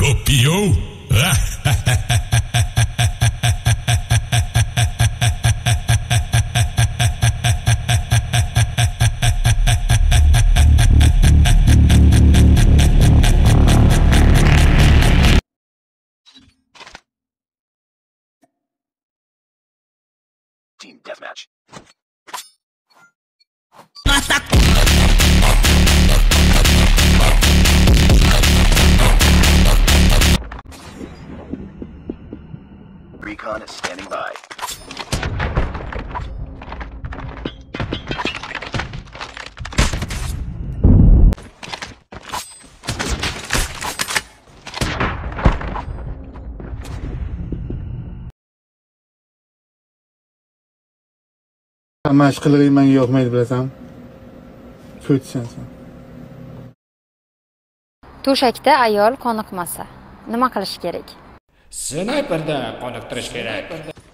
Opio. Team deathmatch. Recon is standing by. Mashhurliging menga yoqmaydi, bilasan? Ko'chsan sen. To'shakda ayol qoniqmasa, nima qilish kerak? Snayperda qoniqtirish kerak.